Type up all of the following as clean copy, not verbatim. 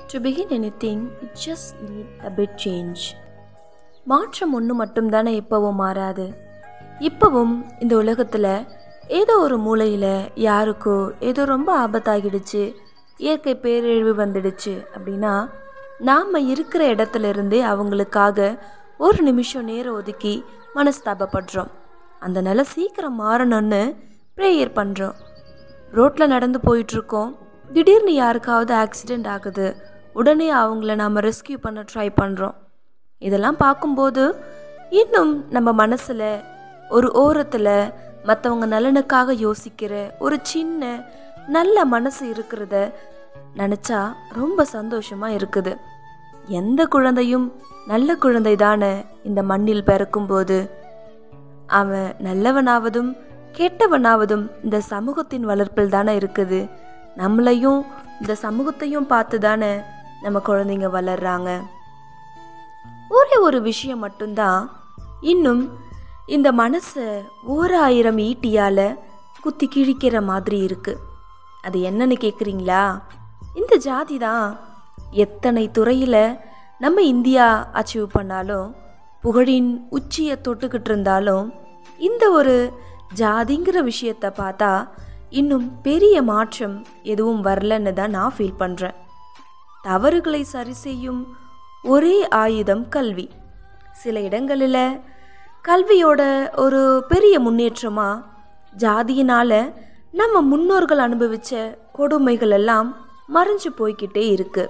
To begin anything, it just need a bit change. மாற்றம் ஒன்று மட்டும்தானே எப்பவும் மாறாது. இப்போவும் இந்த உலகத்தில் ஏதோ ஒரு மூலையில் யாருக்கோ ஏதோ ரொம்ப ஆபத்தாகிடுச்சு, இயற்கை பேரழிவு வந்துடுச்சு அப்படின்னா நாம் இருக்கிற இடத்துல இருந்தே அவங்களுக்காக ஒரு நிமிஷம் நேரம் ஒதுக்கி மனஸ்தாபப்படுறோம். அந்த நிலை சீக்கிரம் மாறணும்னு ப்ரேயர் பண்ணுறோம். ரோட்டில் நடந்து போயிட்டுருக்கோம், திடீர்னு யாருக்காவது ஆக்சிடெண்ட் ஆகுது, உடனே அவங்கள நாம் ரெஸ்கியூ பண்ண ட்ரை பண்ணுறோம். இதெல்லாம் பார்க்கும்போது இன்னும் நம்ம மனசில் ஒரு ஓரத்தில் மற்றவங்க நலனுக்காக யோசிக்கிற ஒரு சின்ன நல்ல மனசு இருக்கிறத நினச்சா ரொம்ப சந்தோஷமாக இருக்குது. எந்த குழந்தையும் நல்ல குழந்தை தானே இந்த மண்ணில் பிறக்கும்போது. அவன் நல்லவனாவதும் கெட்டவனாவதும் இந்த சமூகத்தின் வளர்ப்பில் தானே இருக்குது. நம்மளையும் இந்த சமூகத்தையும் பார்த்து தானே நம்ம குழந்தைங்க வளர்றாங்க. ஒரே ஒரு விஷயம் மட்டும்தான் இன்னும் இந்த மனசை 1000 ஈட்டியால் குத்தி கிழிக்கிற மாதிரி இருக்குது. அது என்னன்னு கேட்குறீங்களா? இந்த ஜாதி தான். எத்தனை துறையில் நம்ம இந்தியா அச்சீவ் பண்ணாலும், புகழின் உச்சியை தொட்டுக்கிட்டு இருந்தாலும், இந்த ஒரு ஜாதிங்கிற விஷயத்தை பார்த்தா இன்னும் பெரிய மாற்றம் எதுவும் வரலன்னு தான் நான் ஃபீல் பண்ணுறேன். தவறுகளை சரி செய்யும் ஒரே ஆயுதம் கல்வி. சில இடங்களில் கல்வியோட ஒரு பெரிய முன்னேற்றமாக ஜாதியினால் நம்ம முன்னோர்கள் அனுபவித்த கொடுமைகள் எல்லாம் மறைஞ்சு போய்கிட்டே இருக்கு.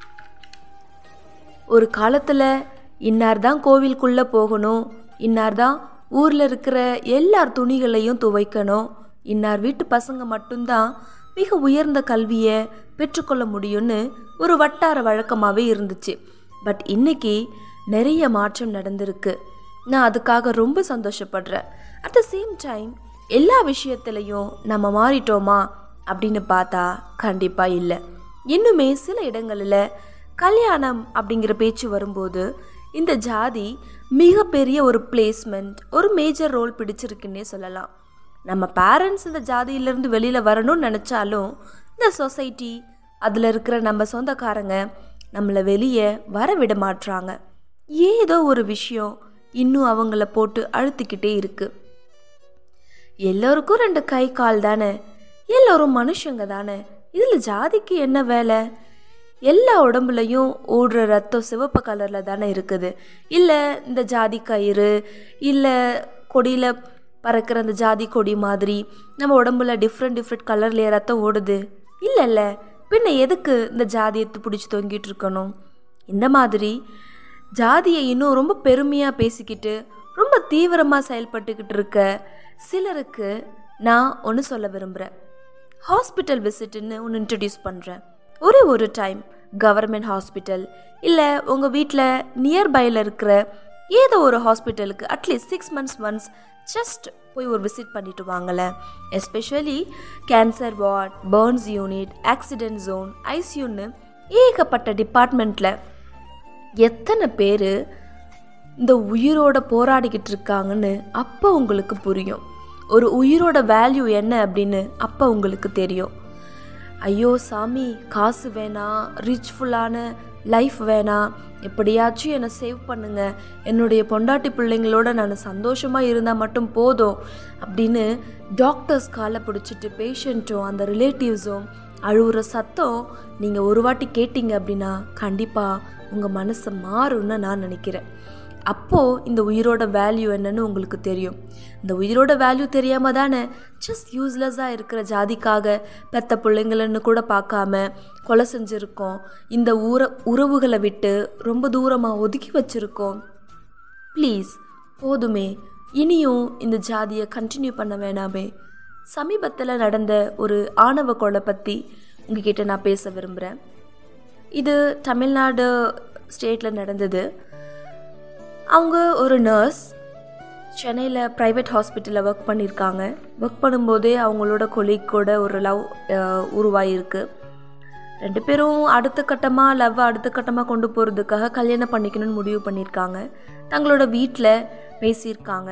ஒரு காலத்தில் இன்னார் தான் கோவிலுக்குள்ளே போகணும், இன்னார் தான் ஊரில் இருக்கிற எல்லார் துணிகளையும் துவைக்கணும், இன்னார் வீட்டு பசங்க மட்டும்தான் மிக உயர்ந்த கல்வியை பெற்றுக்கொள்ள முடியும்னு ஒரு வட்டார வழக்கமாகவே இருந்துச்சு. பட் இன்னைக்கு நிறைய மாற்றம் நடந்திருக்கு. நான் அதுக்காக ரொம்ப சந்தோஷப்படுறேன். அட் த சேம் டைம் எல்லா விஷயத்துலையும் நம்ம மாறிட்டோமா அப்படின்னு பார்த்தா கண்டிப்பாக இல்லை. இன்னுமே சில இடங்களில் கல்யாணம் அப்படிங்கிற பேச்சு வரும்போது இந்த ஜாதி மிகப்பெரிய ஒரு பிளேஸ்மெண்ட், ஒரு மேஜர் ரோல் பிடிச்சிருக்குன்னே சொல்லலாம். நம்ம பேரண்ட்ஸ் இந்த ஜாதியிலேருந்து வெளியில் வரணும்னு நினச்சாலும் இந்த சொசைட்டி, அதில் இருக்கிற நம்ம சொந்தக்காரங்க நம்மளை வெளியே வர விட மாட்றாங்க. ஏதோ ஒரு விஷயம் இன்னும் அவங்கள போட்டு அழுத்திக்கிட்டே இருக்குது. எல்லோருக்கும் 2 கை கால் தானே, எல்லோரும் மனுஷங்க தானே, இதில் ஜாதிக்கு என்ன வேலை? எல்லா உடம்புலையும் ஓடுற ரத்தம் சிவப்பு கலரில் தானே இருக்குது. இல்லை இந்த ஜாதி கயிறு, இல்லை கொடியில் பறக்கிற அந்த ஜாதி கொடி மாதிரி நம்ம உடம்புல டிஃப்ரெண்ட் கலர்லேயே ரத்தம் ஓடுது? இல்லைல்ல, பின்ன எதுக்கு இந்த ஜாதியை பிடிச்சி தொங்கிட்டு இருக்கணும்? இந்த மாதிரி ஜாதியை இன்னும் ரொம்ப பெருமையாக பேசிக்கிட்டு ரொம்ப தீவிரமாக செயல்பட்டுக்கிட்டு இருக்க சிலருக்கு நான் ஒன்று சொல்ல விரும்புகிறேன். ஹாஸ்பிட்டல் விசிட்டுன்னு ஒன்று இன்ட்ரடியூஸ் பண்ணுறேன். ஒரே ஒரு டைம் கவர்மெண்ட் ஹாஸ்பிட்டல் இல்லை உங்கள் வீட்டில் நியர்பையில் இருக்கிற ஏதோ ஒரு ஹாஸ்பிட்டலுக்கு அட்லீஸ்ட் 6 months ஒன்ஸ் ஜஸ்ட் போய் ஒரு விசிட் பண்ணிட்டு வாங்கலேன். Especially cancer ward, burns unit, accident zone, ஐசியூன்னு ஏகப்பட்ட டிபார்ட்மெண்ட்டில் எத்தனை பேர் இந்த உயிரோட போராடிக்கிட்டு இருக்காங்கன்னு அப்போ உங்களுக்கு புரியும். ஒரு உயிரோட வேல்யூ என்ன அப்படின்னு அப்போ உங்களுக்கு தெரியும். ஐயோ சாமி, காசு வேணாம், ரிச்ஃபுல்லான லைஃப் வேணாம், எப்படியாச்சும் என்னை சேவ் பண்ணுங்க, என்னுடைய பொண்டாட்டி பிள்ளைங்களோட நான் சந்தோஷமாக இருந்தால் மட்டும் போதும் அப்படின்னு டாக்டர்ஸ் காலை பிடிச்சிட்டு பேஷண்ட்டும் அந்த ரிலேட்டிவ்ஸும் அழுவுற சத்தம் நீங்கள் ஒரு வாட்டி கேட்டிங்க அப்படின்னா கண்டிப்பாக உங்கள் மனசை மாறும்னு நான் நினைக்கிறேன். அப்போது இந்த உயிரோட வேல்யூ என்னன்னு உங்களுக்கு தெரியும். இந்த உயிரோட வேல்யூ தெரியாமல் தானே ஜஸ்ட் யூஸ்லெஸ்ஸாக இருக்கிற ஜாதிக்காக பெத்த பிள்ளைங்களன்னு கூட பார்க்காம கொலை செஞ்சுருக்கோம், இந்த உறவுகளை விட்டு ரொம்ப தூரமாக ஒதுக்கி வச்சுருக்கோம். ப்ளீஸ் போதுமே, இனியும் இந்த ஜாதியை கண்டினியூ பண்ண வேணாமே. சமீபத்தில் நடந்த ஒரு ஆணவ கொலை பற்றி உங்ககிட்ட நான் பேச விரும்புகிறேன். இது தமிழ்நாடு ஸ்டேட்டில் நடந்தது. அவங்க ஒரு நர்ஸ், சென்னையில் ப்ரைவேட் ஹாஸ்பிட்டலில் ஒர்க் பண்ணியிருக்காங்க. ஒர்க் பண்ணும்போதே அவங்களோட கொலீக்கோட ஒரு லவ் உருவாகிருக்கு. 2 பேரும் அடுத்த கட்டமாக கொண்டு போகிறதுக்காக கல்யாணம் பண்ணிக்கணும்னு முடிவு பண்ணியிருக்காங்க. தங்களோட வீட்டில் பேசியிருக்காங்க.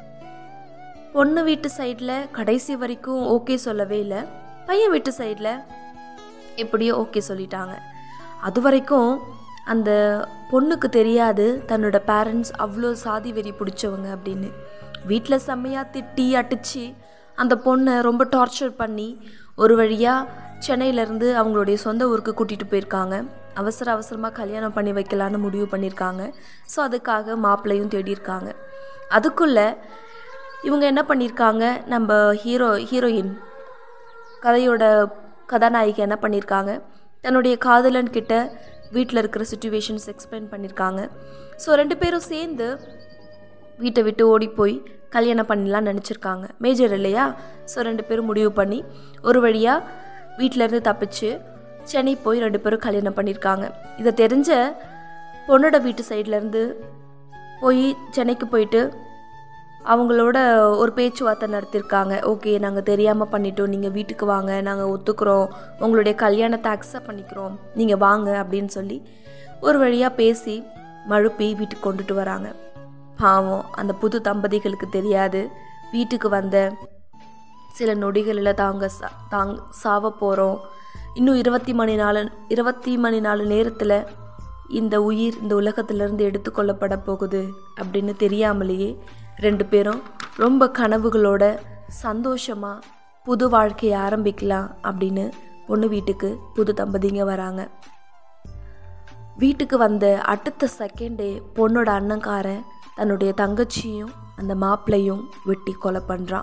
பொண்ணு வீட்டு சைடில் கடைசி வரைக்கும் ஓகே சொல்லவே இல்லை. பையன் வீட்டு சைடில் எப்படியோ ஓகே சொல்லிட்டாங்க. அது வரைக்கும் அந்த பொண்ணுக்கு தெரியாது தன்னோட பேரண்ட்ஸ் அவ்வளோ சாதி வெறி பிடிச்சவங்க அப்படின்னு. வீட்டில் செம்மையாக திட்டி அடித்து அந்த பொண்ணை ரொம்ப டார்ச்சர் பண்ணி ஒரு வழியாக சென்னையிலேருந்து அவங்களுடைய சொந்த ஊருக்கு கூட்டிகிட்டு போயிருக்காங்க. அவசரமாக கல்யாணம் பண்ணி வைக்கலான்னு முடிவு பண்ணியிருக்காங்க. ஸோ அதுக்காக மாப்பிள்ளையும் தேடியிருக்காங்க. அதுக்குள்ளே இவங்க என்ன பண்ணியிருக்காங்க, நம்ம ஹீரோயின் கதையோட கதாநாயகி என்ன பண்ணியிருக்காங்க, தன்னுடைய காதலன்கிட்ட வீட்டில் இருக்கிற சிச்சுவேஷன்ஸ் எக்ஸ்பிளைன் பண்ணியிருக்காங்க. ஸோ 2 பேரும் சேர்ந்து வீட்டை விட்டு ஓடி போய் கல்யாணம் பண்ணலான்னு நினச்சிருக்காங்க. மேஜர் இல்லையா? ஸோ 2 பேரும் முடிவு பண்ணி ஒரு வழியாக வீட்டிலேருந்து தப்பிச்சு சென்னை போய் 2 பேரும் கல்யாணம் பண்ணியிருக்காங்க. இதை தெரிஞ்ச பொண்ணோட வீட்டு சைட்லேருந்து போய் சென்னைக்கு போயிட்டு அவங்களோட ஒரு பேச்சுவார்த்தை நடத்தியிருக்காங்க. ஓகே, நாங்கள் தெரியாமல் பண்ணிட்டோம், நீங்கள் வீட்டுக்கு வாங்க, நாங்கள் ஒத்துக்கிறோம், உங்களுடைய கல்யாணத்தை அக்செப்ட் பண்ணிக்கிறோம், நீங்கள் வாங்க அப்படின்னு சொல்லி ஒரு வழியாக பேசி மழுப்பி வீட்டுக்கு கொண்டுட்டு வராங்க. பாவம் அந்த புது தம்பதிகளுக்கு தெரியாது, வீட்டுக்கு வந்த சில நொடிகளில் தாங்க சாவ போகிறோம், இன்னும் 20 மணி நேரத்தில் இந்த உயிர் இந்த உலகத்திலேருந்து எடுத்துக்கொள்ளப்பட போகுது அப்படின்னு தெரியாமலேயே 2 பேரும் ரொம்ப கனவுகளோட சந்தோஷமாக புது வாழ்க்கையை ஆரம்பிக்கலாம் அப்படின்னு பொண்ணு வீட்டுக்கு புது தம்பதிங்க வராங்க. வீட்டுக்கு வந்த அடுத்த செகண்டே பொண்ணோட அண்ணன்காரன் தன்னுடைய தங்கச்சியும் அந்த மாப்பிள்ளையும் வெட்டி கொலை பண்ணுறான்.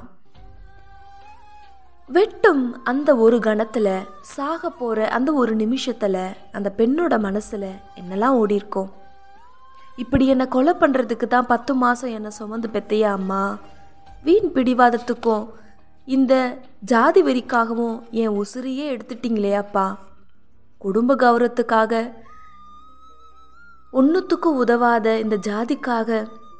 வெட்டும் அந்த ஒரு கணத்தில், சாக போகிற அந்த ஒரு நிமிஷத்தில் அந்த பெண்ணோட மனசில் என்னெல்லாம் ஓடி இருக்கும். இப்படி என்னை கொலை பண்ணுறதுக்கு தான் 10 மாதம் என்னை சுமந்து பெத்தையா அம்மா, வீண் பிடிவாதத்துக்கும் இந்த ஜாதி வெறிக்காகவும் என் உசிரியே எடுத்துட்டீங்களே அப்பா, குடும்ப கௌரவத்துக்காக ஒன்றுத்துக்கும் உதவாத இந்த ஜாதிக்காக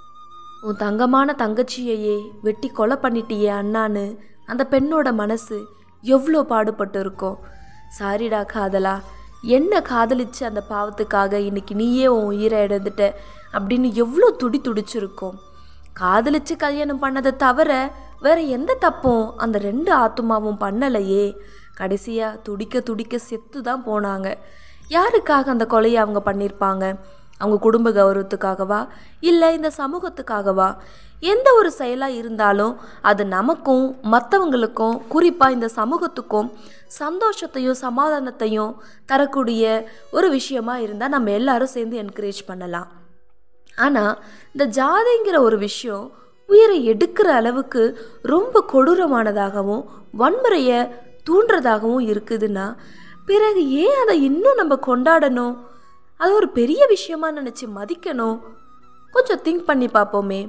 உன் தங்கமான தங்கச்சியையே வெட்டி கொலை பண்ணிட்டியே அண்ணான்னு அந்த பெண்ணோட மனசு எவ்வளோ பாடுபட்டு இருக்கும். சாரிடா காதலா, என்ன காதலிச்சு அந்த பாவத்துக்காக இன்னைக்கு நீயே உன் உயிரை இழந்துட்ட அப்படின்னு எவ்வளோ துடிச்சிருக்கும். காதலிச்சு கல்யாணம் பண்ணதை தவிர வேற எந்த தப்பும் அந்த 2 ஆத்துமாவும் பண்ணலையே. கடைசியாக துடிக்க செத்து தான் போனாங்க. யாருக்காக அந்த கொலையை அவங்க பண்ணியிருப்பாங்க? அவங்க குடும்ப கௌரவத்துக்காகவா, இல்லை இந்த சமூகத்துக்காகவா? எந்த ஒரு செயலாக இருந்தாலும் அது நமக்கும் மற்றவங்களுக்கும், குறிப்பாக இந்த சமூகத்துக்கும் சந்தோஷத்தையும் சமாதானத்தையும் தரக்கூடிய ஒரு விஷயமா இருந்தால் நம்ம எல்லாரும் சேர்ந்து என்கரேஜ் பண்ணலாம். ஆனால் இந்த ஜாதிங்கிற ஒரு விஷயம் உயிரை எடுக்கிற அளவுக்கு ரொம்ப கொடூரமானதாகவும் வன்முறையை தூண்டுறதாகவும் இருக்குதுன்னா பிறகு ஏன் அதை இன்னும் நம்ம கொண்டாடணும்? அது ஒரு பெரிய விஷயமா நினச்சி மதிக்கணும். கொஞ்சம் திங்க் பண்ணி பார்ப்போமே.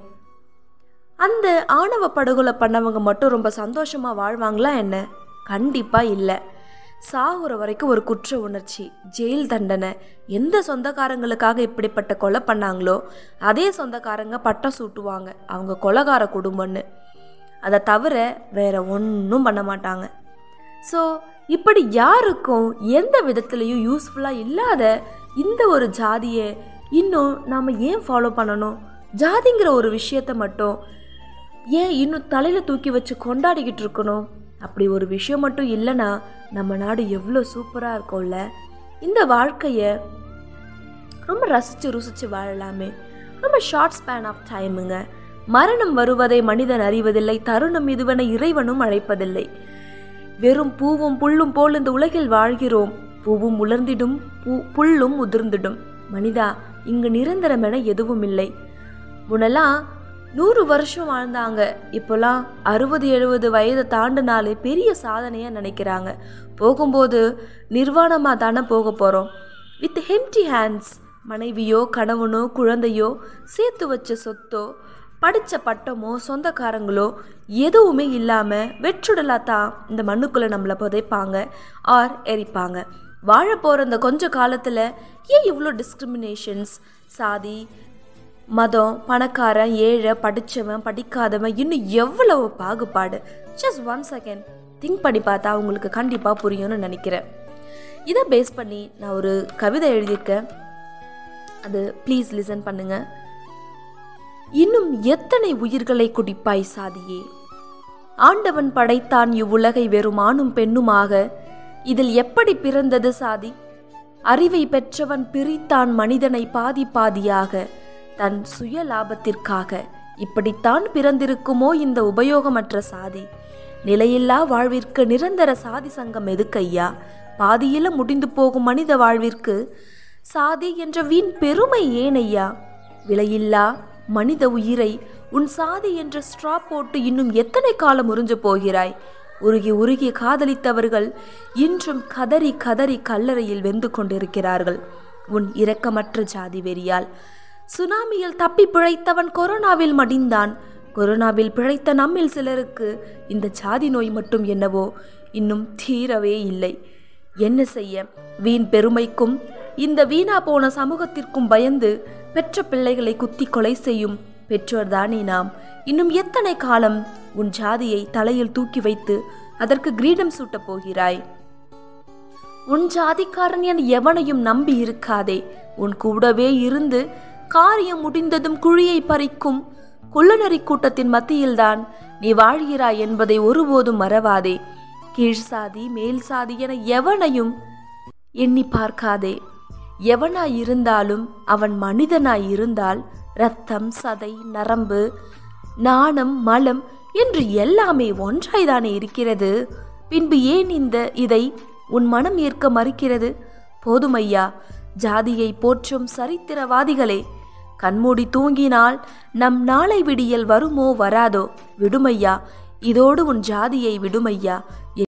அந்த ஆணவ படுகொலை பண்ணவங்க மட்டும் ரொம்ப சந்தோஷமாக வாழ்வாங்களா என்ன? கண்டிப்பாக இல்லை. சாகுற வரைக்கும் ஒரு குற்ற உணர்ச்சி, ஜெயில் தண்டனை. எந்த சொந்தக்காரங்களுக்காக இப்படிப்பட்ட கொலை பண்ணாங்களோ அதே சொந்தக்காரங்க பட்டம் சூட்டுவாங்க அவங்க கொலைகார குடும்பம்னு. அதை தவிர வேற ஒன்றும் பண்ண மாட்டாங்க. ஸோ இப்படி யாருக்கும் எந்த விதத்துலையும் யூஸ்ஃபுல்லாக இல்லாத இந்த ஒரு ஜாதியை இன்னும் நாம் ஏன் ஃபாலோ பண்ணணும்? ஜாதிங்கிற ஒரு விஷயத்தை மட்டும் ஏன் இன்னும் தலையில் தூக்கி வச்சு கொண்டாடிக்கிட்டு இருக்கணும்? அப்படி ஒரு விஷயம் மட்டும் இல்லைன்னா நம்ம நாடு எவ்வளோ சூப்பராக இருக்கும்ல. இந்த வாழ்க்கையை ரொம்ப ருசித்து வாழலாமே. ரொம்ப ஷார்ட் ஸ்பேன் ஆஃப் டைமுங்க. மரணம் வருவதை மனிதன் அறிவதில்லை, தருணம் இதுவென இறைவனும் அழைப்பதில்லை. வெறும் பூவும் புல்லும் போல் இந்த உலகில் வாழ்கிறோம். பூவும் உலர்ந்திடும், புல்லும் உதிர்ந்திடும். மனிதா, இங்கு நிரந்தரம் என எதுவும் இல்லை. முன்னெல்லாம் 100 வருஷம் வாழ்ந்தாங்க. இப்போலாம் 60-70 வயதை தாண்டினாலே பெரிய சாதனையாக நினைக்கிறாங்க. போகும்போது நிர்வாணமாக தானே போக போகிறோம். With empty hands. மனைவியோ கணவனோ குழந்தையோ சேர்த்து வச்ச சொத்தோ படித்த பட்டமோ சொந்தக்காரங்களோ எதுவுமே இல்லாமல் வெற்றுடலாக தான் இந்த மண்ணுக்குள்ளே நம்மளை புதைப்பாங்க ஆர் எரிப்பாங்க. வாழ போகிற இந்த கொஞ்ச காலத்தில் ஏன் இவ்வளோ டிஸ்கிரிமினேஷன்ஸ்? சாதி, மதம், பணக்காரன், ஏழை, படித்தவன், படிக்காதவன், இன்னும் எவ்வளவு பாகுபாடு. ஜஸ்ட் 1 செகண்ட் திங்க் பண்ணி பார்த்தா உங்களுக்கு கண்டிப்பாக புரியும்னு நினைக்கிறேன். இதை பேஸ் பண்ணி நான் ஒரு கவிதை எழுதியிருக்கேன். அது ப்ளீஸ் லிசன் பண்ணுங்க. இன்னும் எத்தனை உயிர்களை குடிப்பாய் சாதியே, ஆண்டவன் படைத்தான் இவ்வுலகை வெறும் ஆணும் பெண்ணுமாக. இதில் எப்படி பிறந்தது சாதி? அறிவை பெற்றவன் பிரித்தான் மனிதனை பாதி பாதியாக தன் சுய லாபத்திற்காக. இப்படித்தான் பிறந்திருக்குமோ இந்த உபயோகமற்ற சாதி? நிலையில்லா வாழ்விற்கு நிரந்தர சாதி சங்கம் எதுக்கையா? பாதியில முடிந்து போகும் மனித வாழ்விற்கு சாதி என்ற வீண் பெருமை ஏனையா? விலையில்லா மனித உயிரை உன் சாதி என்ற ஸ்ட்ரா போட்டு இன்னும் எத்தனை காலம் உறிஞ்சு போகிறாய்? உருகி உருகி காதலித்தவர்கள் இன்றும் கதறி கதறி கல்லறையில் வெந்து கொண்டிருக்கிறார்கள் உன் இரக்கமற்ற ஜாதி வெறியால். சுனாமியில் தப்பி பிழைத்தவன் கொரோனாவில் மடிந்தான். கொரோனாவில் பிழைத்த நம்மில் சிலருக்கு இந்த ஜாதி நோய் மட்டும் என்னவோ இன்னும் தீரவே இல்லை. என்ன செய்ய? வீண் பெருமைக்கும் இந்த வீணா போன சமூகத்திற்கும் பயந்து பெற்ற பிள்ளைகளை குத்தி கொலை செய்யும் பெற்றோர்தானே நாம். இன்னும் எத்தனை காலம் உன் ஜாதியை தலையில் தூக்கி வைத்து அதற்கு கிரீடம் சூட்டப் போகிறாய்? உன் ஜாதிக்காரன் என எவனையும் நம்பி இருக்காதே. உன் கூடவே இருந்து காரியம் முடிந்ததும் குழியை பறிக்கும் குள்ளநரி கூட்டத்தின் மத்தியில்தான் நீ வாழ்கிறாய் என்பதை ஒருபோதும் மறவாதே. கீழ் சாதி மேல் சாதி என எவனையும் எண்ணி பார்க்காதே. எவனாயிருந்தாலும் அவன் மனிதனாயிருந்தால் இரத்தம் சதை நரம்பு நாணம் மலம் என்று எல்லாமே ஒன்றாய்தானே இருக்கிறது. பின்பு ஏன் இதை உன் மனம் ஏற்க மறுக்கிறது? போதுமையா, ஜாதியை போற்றும் சரித்திரவாதிகளே, கண்மூடி தூங்கினால் நம் நாளை விடியல் வருமோ வராதோ? விடுமையா, இதோடு உன் ஜாதியை விடுமையா.